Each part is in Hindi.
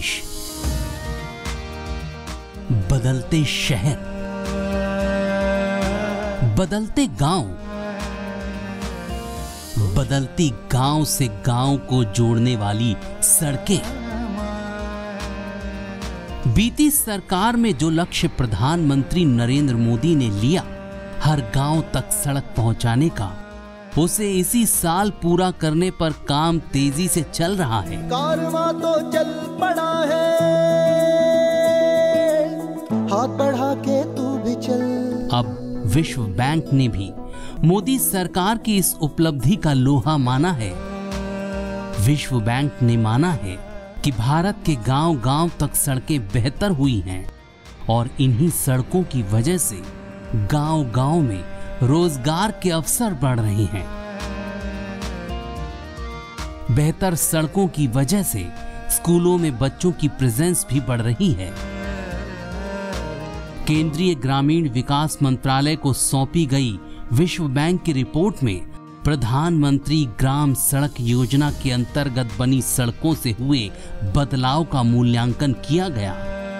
देश, बदलते शहर, बदलते गांव, बदलती गांव से गांव को जोड़ने वाली सड़कें। बीती सरकार में जो लक्ष्य प्रधानमंत्री नरेंद्र मोदी ने लिया, हर गांव तक सड़क पहुंचाने का, उसे इसी साल पूरा करने पर काम तेजी से चल रहा है। कारवां तो चल पड़ा है, हाथ बढ़ा के तू भी चल। अब विश्व बैंक ने भी मोदी सरकार की इस उपलब्धि का लोहा माना है। विश्व बैंक ने माना है कि भारत के गांव-गांव तक सड़कें बेहतर हुई हैं और इन्हीं सड़कों की वजह से गांव-गांव में रोजगार के अवसर बढ़ रहे हैं। बेहतर सड़कों की वजह से स्कूलों में बच्चों की प्रेजेंस भी बढ़ रही है। केंद्रीय ग्रामीण विकास मंत्रालय को सौंपी गई विश्व बैंक की रिपोर्ट में प्रधानमंत्री ग्राम सड़क योजना के अंतर्गत बनी सड़कों से हुए बदलाव का मूल्यांकन किया गया।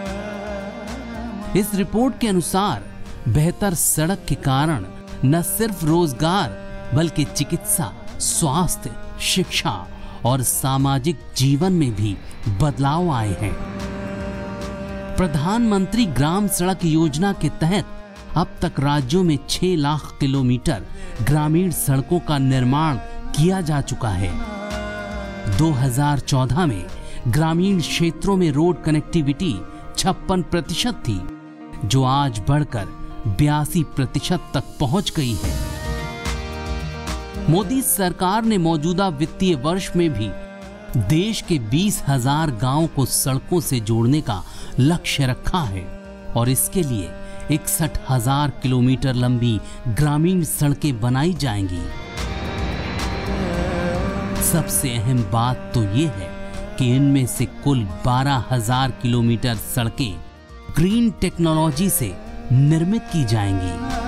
इस रिपोर्ट के अनुसार बेहतर सड़क के कारण न सिर्फ रोजगार बल्कि चिकित्सा, स्वास्थ्य, शिक्षा और सामाजिक जीवन में भी बदलाव आए हैं। प्रधानमंत्री ग्राम सड़क योजना के तहत अब तक राज्यों में 6 लाख किलोमीटर ग्रामीण सड़कों का निर्माण किया जा चुका है। 2014 में ग्रामीण क्षेत्रों में रोड कनेक्टिविटी 56% थी, जो आज बढ़कर 82% तक पहुंच गई है। मोदी सरकार ने मौजूदा वित्तीय वर्ष में भी देश के 20,000 गांवों को सड़कों से जोड़ने का लक्ष्य रखा है और इसके लिए 61,000 किलोमीटर लंबी ग्रामीण सड़कें बनाई जाएंगी। सबसे अहम बात तो ये है कि इनमें से कुल 12,000 किलोमीटर सड़कें ग्रीन टेक्नोलॉजी से निर्मित की जाएंगी।